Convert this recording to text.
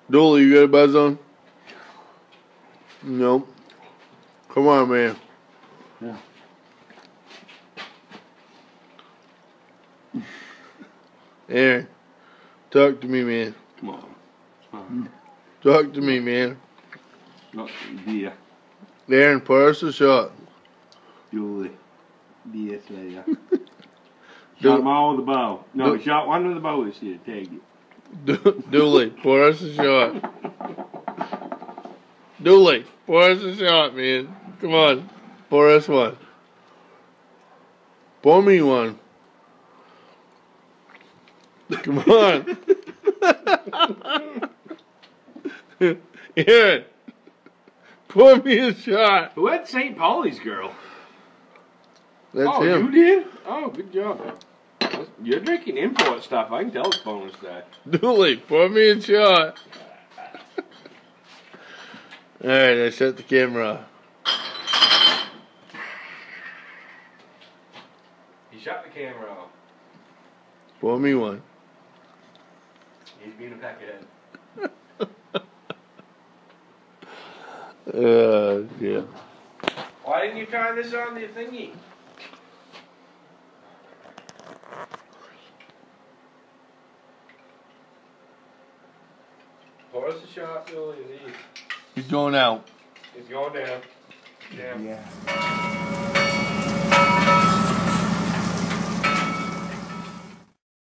Dooley, you got a buzz on? No. Come on, man. Yeah. Aaron, talk to me, man. Come on. Talk to me, man. Not dear. Aaron, pour us a shot. Julie. Dear Slayer. Shot them all with the bow. No, shot one with the bow this year. Take it. Dooley, pour us a shot. Dooley, pour us a shot, man. Come on. Pour us one. Pour me one. Come on. Aaron, pour me a shot. Who had St. Pauli's girl? That's oh, him. You did? Oh, good job. You're drinking import stuff. I can tell it's bonus day. Dooley, pour me a shot. Alright, I shut the camera off. He shut the camera off. Pour me one. He's being a peckerhead. Yeah. Why didn't you try this on the thingy? Pour us a shot, Billy. He's going out. He's going down. Yeah.